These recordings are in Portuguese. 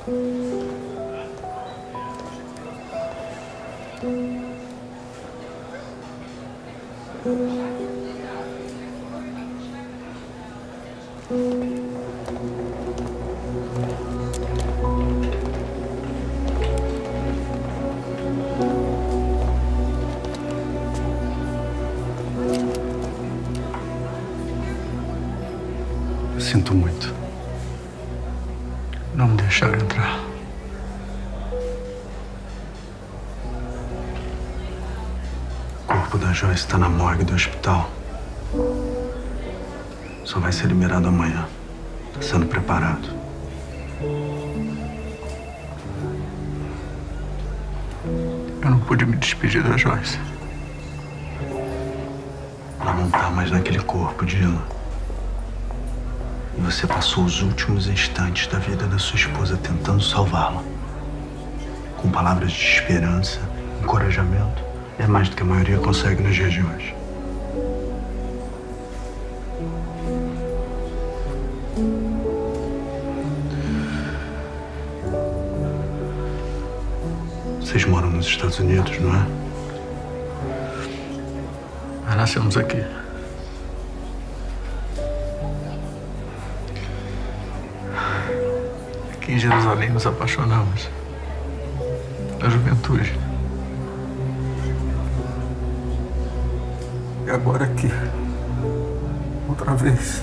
Sinto muito. Não me deixaram entrar. O corpo da Joyce está na morgue do hospital. Só vai ser liberado amanhã. Está sendo preparado. Eu não pude me despedir da Joyce. Ela não tá mais naquele corpo, Dylan. E você passou os últimos instantes da vida da sua esposa tentando salvá-la. Com palavras de esperança, encorajamento. É mais do que a maioria consegue nos dias de hoje. Vocês moram nos Estados Unidos, não é? Nós nascemos aqui. Aqui em Jerusalém nos apaixonamos. Na juventude. E agora aqui. Outra vez.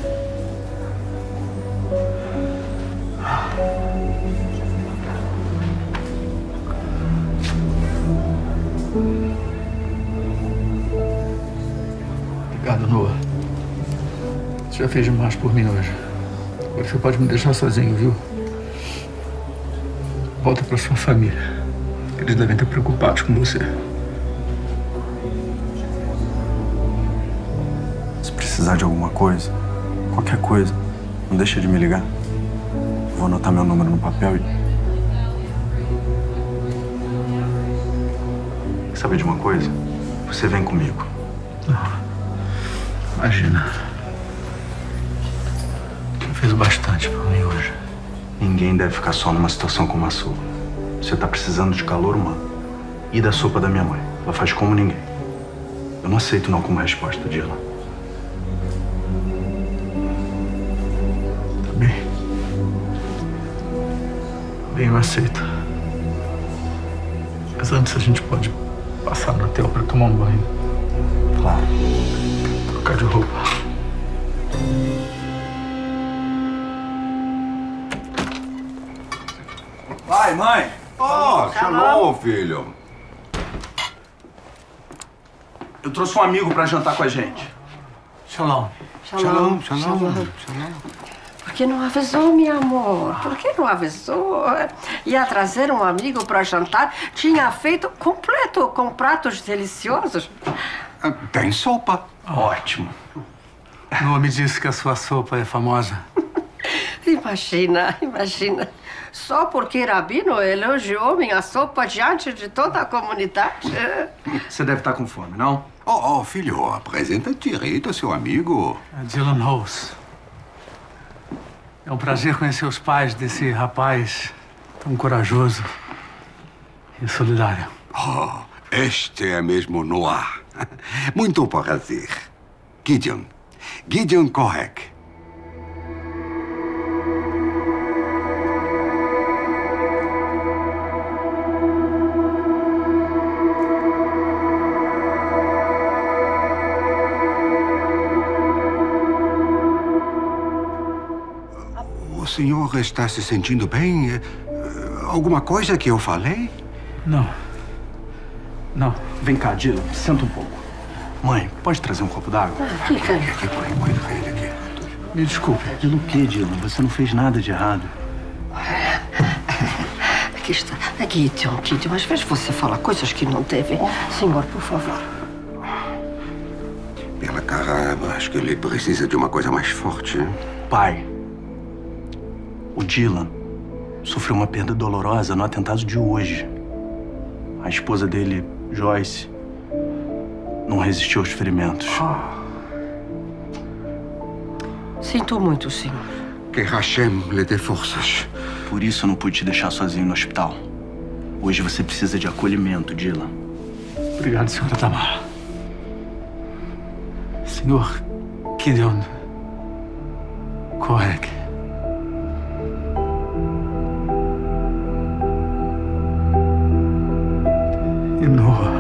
Obrigado, Noah. Você já fez demais por mim hoje. Agora você pode me deixar sozinho, viu? Volta pra sua família. Eles devem estar preocupados com você. Se precisar de alguma coisa, qualquer coisa, não deixa de me ligar. Vou anotar meu número no papel e... Quer saber de uma coisa? Você vem comigo. Não. Imagina. Você fez bastante por mim hoje. Ninguém deve ficar só numa situação como a sua. Você tá precisando de calor humano. E da sopa da minha mãe. Ela faz como ninguém. Eu não aceito não como resposta, Dylan. Tá bem? Tá bem, eu aceito. Mas antes a gente pode passar no hotel pra tomar um banho. Claro. Trocar de roupa. Pai, mãe! Oh, shalom, filho. Eu trouxe um amigo pra jantar com a gente. Shalom. Shalom. Por que não avisou, meu amor? Por que não avisou? Ia trazer um amigo para jantar, tinha feito completo, com pratos deliciosos. Tem sopa. Ótimo. Noah me disse que a sua sopa é famosa. Imagina. Só porque Rabino elogiou minha sopa diante de toda a comunidade. Você deve estar com fome, não? Oh, filho, apresenta direito ao seu amigo. Dylan Rose. É um prazer conhecer os pais desse rapaz tão corajoso e solidário. Oh, este é mesmo Noah. Muito prazer. Gideon Kohek. O senhor está se sentindo bem? Alguma coisa que eu falei? Não. Vem cá, Dylan. Senta um pouco. Mãe, pode trazer um copo d'água? Fica. Aqui, põe ele aqui. Me desculpe. Pelo quê, Dylan? Você não fez nada de errado. Aqui está. Gideon, às vezes você fala coisas que não deve. Senhor, por favor. Pela cara, acho que ele precisa de uma coisa mais forte. Pai, o Dylan sofreu uma perda dolorosa no atentado de hoje. A esposa dele, Joyce, não resistiu aos ferimentos. Sinto muito, senhor. Que Hashem lhe dê forças. Por isso eu não pude te deixar sozinho no hospital. Hoje você precisa de acolhimento, Dylan. Obrigado, Sr. Tamar. Sr. Gideon Korek. E Noah.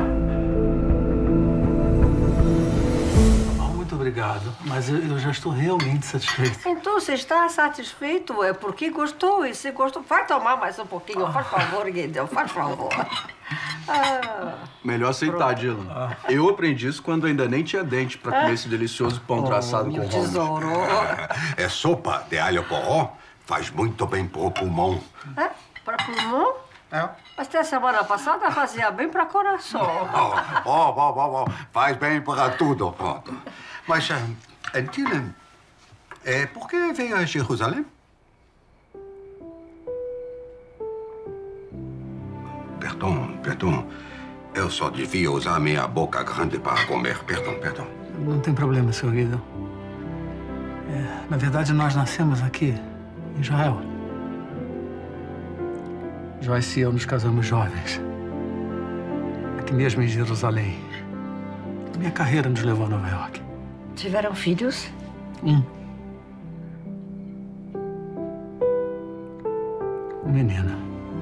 Muito obrigado, mas eu já estou realmente satisfeito. Então, se está satisfeito, é porque gostou. E se gostou, vai tomar mais um pouquinho. Faz favor, Gideon, faz favor. Melhor aceitar, Dylan. Eu aprendi isso quando ainda nem tinha dente pra comer esse delicioso pão traçado com meu Holmes. tesouro. É sopa de alho poró. Faz muito bem pro pulmão. É? Para pulmão? É. Mas até semana passada fazia bem para coração. Faz bem para tudo, pronto. Mas, Dylan, por que veio a Jerusalém? Perdão. Eu só devia usar minha boca grande para comer. Perdão. Não tem problema, Sr. Gideon. Na verdade, nós nascemos aqui, em Israel. Joyce e eu nos casamos jovens. Aqui mesmo em Jerusalém. Minha carreira nos levou a Nova York. Tiveram filhos? Menina.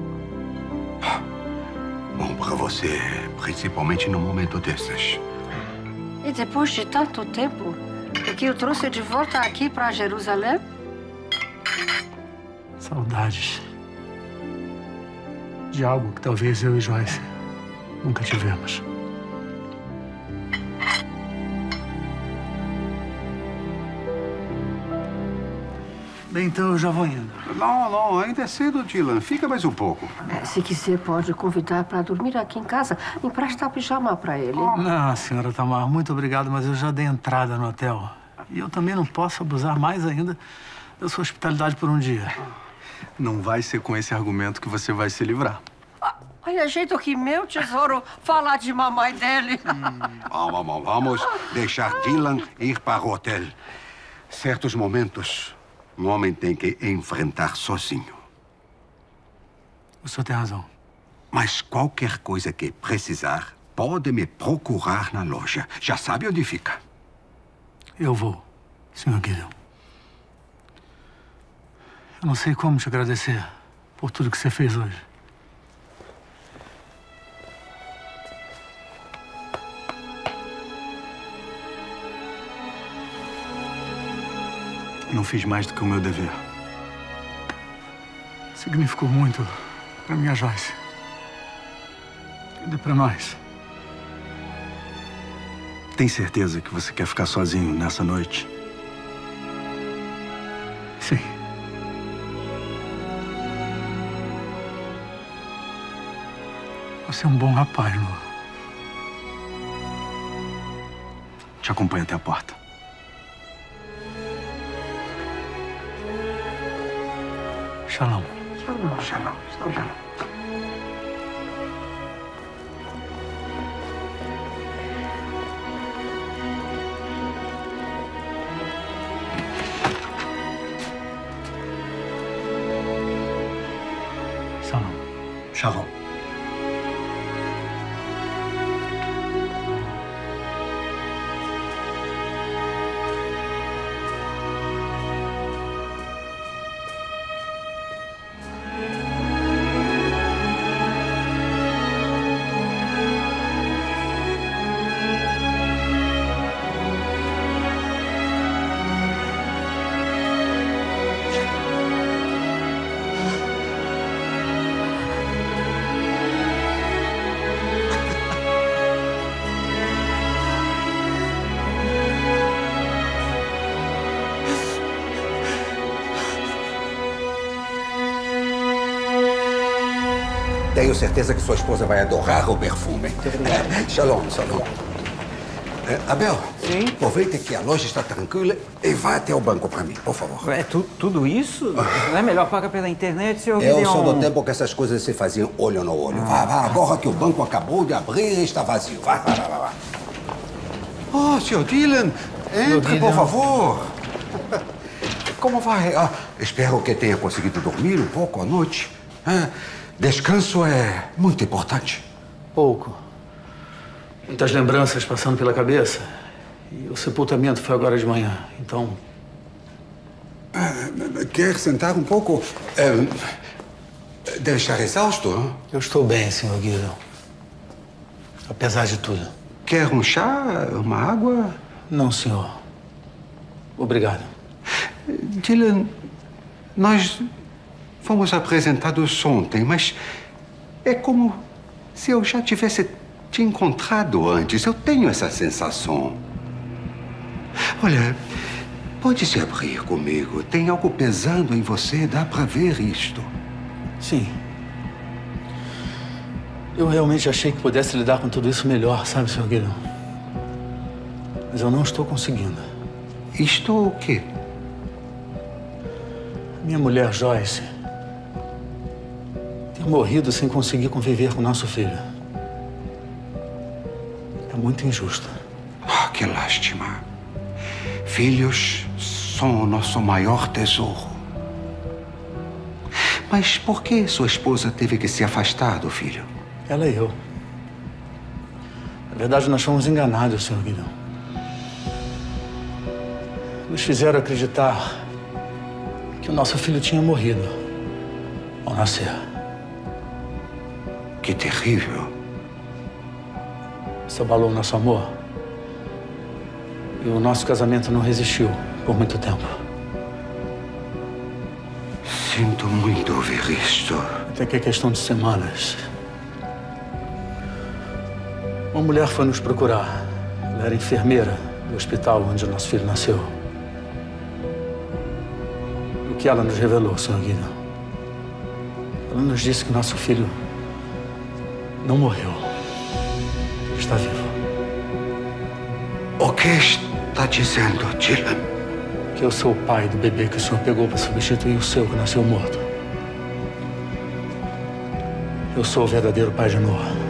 Bom para você, principalmente num momento desses. E depois de tanto tempo, o que o trouxe de volta aqui para Jerusalém? Saudades. De algo que talvez eu e Joyce nunca tivemos. Bem, então eu já vou indo. Não, ainda é cedo, Dylan. Fica mais um pouco. Se quiser, pode convidar para dormir aqui em casa. Emprestar pijama para ele. Não, senhora Tamar, muito obrigado, mas eu já dei entrada no hotel. E eu também não posso abusar mais ainda da sua hospitalidade por um dia. Não vai ser com esse argumento que você vai se livrar. Olha, jeito que meu tesouro falar de mamãe dele. Vamos deixar Dylan ir para o hotel. Certos momentos, um homem tem que enfrentar sozinho. O senhor tem razão. Mas qualquer coisa que precisar, pode me procurar na loja. Já sabe onde fica. Eu vou, Sr. Gideon. Eu não sei como te agradecer por tudo que você fez hoje. Não fiz mais do que o meu dever. Significou muito para minha Joyce. E para nós. Tem certeza que você quer ficar sozinho nessa noite? Sim. Você é um bom rapaz, Noah. Te acompanho até a porta. Shalom. Shalom. Shalom. Tenho certeza que sua esposa vai adorar o perfume. Shalom. Abel, sim? Aproveite que a loja está tranquila e vá até o banco para mim, por favor. Tudo isso? Não é melhor pagar pela internet, senhor Eu Gideon? sou do tempo que essas coisas se faziam olho no olho. Vá, agora que o banco acabou de abrir e está vazio. Vá. Oh, senhor Dylan, entre, por favor. Como vai? Espero que tenha conseguido dormir um pouco à noite. Descanso é muito importante. Pouco. Muitas lembranças passando pela cabeça. E o sepultamento foi agora de manhã, então... Quer sentar um pouco? Deve estar exausto, hein? Eu estou bem, Sr. Guido. Apesar de tudo. Quer um chá? Uma água? Não, senhor. Obrigado. Dylan, nós fomos apresentados ontem, mas é como se eu já tivesse te encontrado antes. Eu tenho essa sensação. Olha, pode se abrir comigo. Tem algo pesando em você, dá pra ver isto. Sim. Eu realmente achei que pudesse lidar com tudo isso melhor, sabe, Sr. Guido? Mas eu não estou conseguindo. Isto o quê? Minha mulher, Joyce, tem morrido sem conseguir conviver com nosso filho. É muito injusto. Ah, que lástima. Filhos são o nosso maior tesouro. Mas por que sua esposa teve que se afastar do filho? Ela e eu. Na verdade, nós fomos enganados, Sr. Guido. Nos fizeram acreditar que o nosso filho tinha morrido ao nascer. Que terrível. Isso abalou o nosso amor. E o nosso casamento não resistiu por muito tempo. Sinto muito ouvir isto. Até que é questão de semanas. Uma mulher foi nos procurar. Ela era enfermeira do hospital onde o nosso filho nasceu. O que ela nos revelou, Sr. Guido? Ela nos disse que nosso filho não morreu. Está vivo. O que está dizendo, Dylan? Que eu sou o pai do bebê que o senhor pegou para substituir o seu que nasceu morto. Eu sou o verdadeiro pai de Noah.